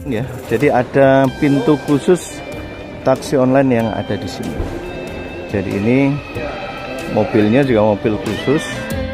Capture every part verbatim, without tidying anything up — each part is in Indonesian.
Ya, jadi ada pintu khusus taksi online yang ada di sini. Jadi ini mobilnya juga mobil khusus.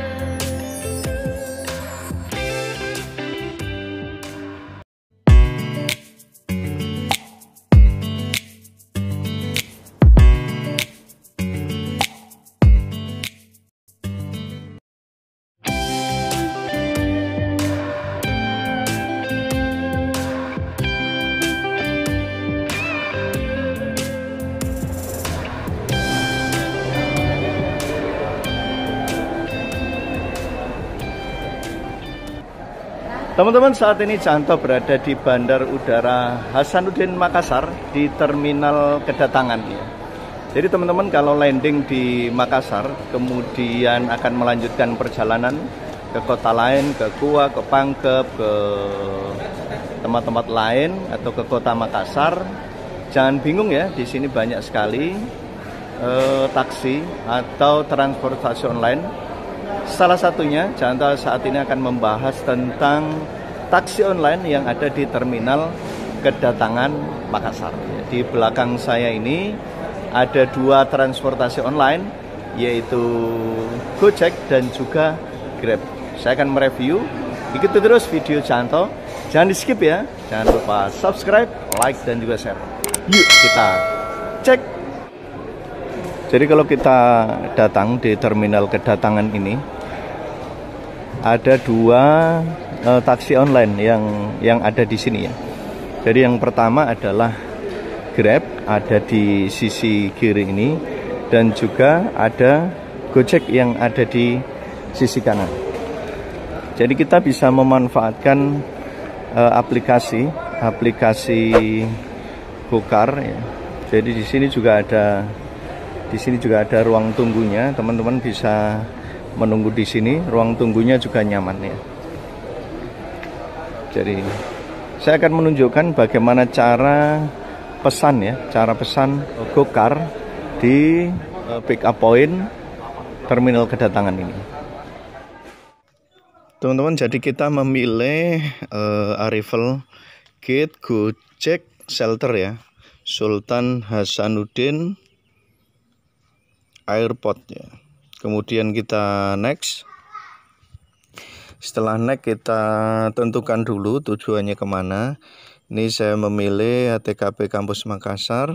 Teman-teman, saat ini Canto berada di Bandar Udara Hasanuddin Makassar di terminal kedatangan ya. Jadi teman-teman kalau landing di Makassar kemudian akan melanjutkan perjalanan ke kota lain, ke Goa, ke Pangkep, ke tempat-tempat lain atau ke kota Makassar, jangan bingung ya, di sini banyak sekali eh, taksi atau transportasi online. Salah satunya, Canto saat ini akan membahas tentang taksi online yang ada di terminal kedatangan Makassar. Di belakang saya ini ada dua transportasi online, yaitu Gojek dan juga Grab. Saya akan mereview. Ikuti terus video Canto. Jangan di skip ya. Jangan lupa subscribe, like, dan juga share. Yuk kita cek. Jadi kalau kita datang di terminal kedatangan ini, ada dua uh, taksi online yang yang ada di sini ya. Jadi yang pertama adalah Grab, ada di sisi kiri ini, dan juga ada Gojek yang ada di sisi kanan. Jadi kita bisa memanfaatkan uh, aplikasi aplikasi Gokar ya. Jadi di sini juga ada Di sini juga ada ruang tunggunya, teman-teman bisa menunggu di sini. Ruang tunggunya juga nyaman ya. Jadi saya akan menunjukkan bagaimana cara pesan ya, cara pesan Gokar di pick up point terminal kedatangan ini. Teman-teman, jadi kita memilih uh, arrival gate Gojek shelter ya, Sultan Hasanuddin Airport ya. Kemudian kita next. Setelah next kita tentukan dulu tujuannya kemana. Ini saya memilih H T K P Kampus Makassar.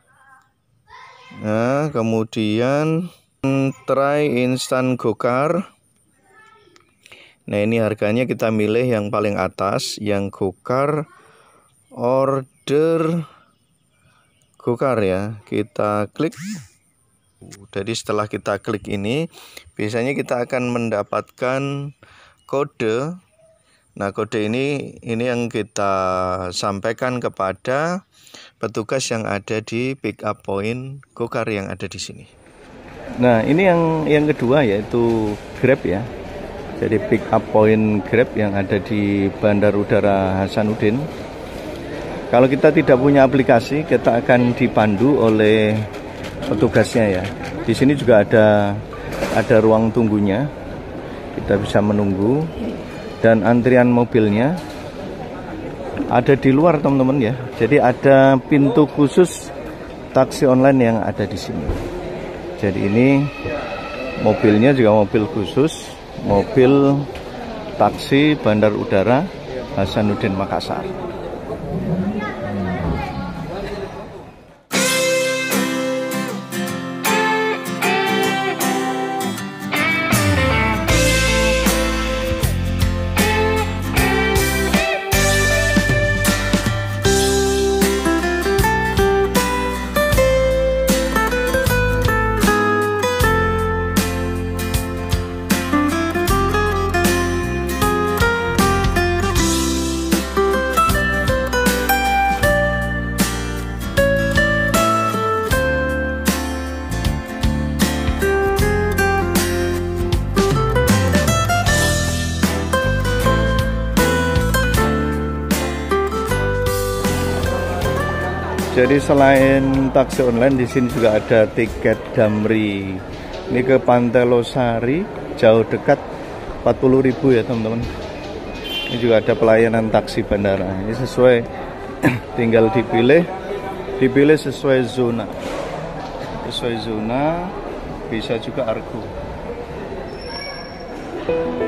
Nah, kemudian try instant Gokar. Nah, ini harganya kita milih yang paling atas, yang Gokar order Gokar ya. Kita klik. Jadi setelah kita klik ini, biasanya kita akan mendapatkan kode. Nah, kode ini ini yang kita sampaikan kepada petugas yang ada di pick up point Gokar yang ada di sini. Nah, ini yang yang kedua yaitu Grab ya. Jadi pick up point Grab yang ada di Bandar Udara Hasanuddin. Kalau kita tidak punya aplikasi, kita akan dipandu oleh petugasnya ya. Di sini juga ada ada ruang tunggunya. Kita bisa menunggu, dan antrian mobilnya ada di luar teman-teman ya. Jadi ada pintu khusus taksi online yang ada di sini. Jadi ini mobilnya juga mobil khusus, mobil taksi Bandar Udara Hasanuddin Makassar. Jadi selain taksi online, di sini juga ada tiket Damri. Ini ke Pantai Losari, jauh dekat, empat puluh ribu ya teman-teman. Ini juga ada pelayanan taksi bandara. Ini sesuai tinggal dipilih dipilih sesuai zona sesuai zona, bisa juga argo.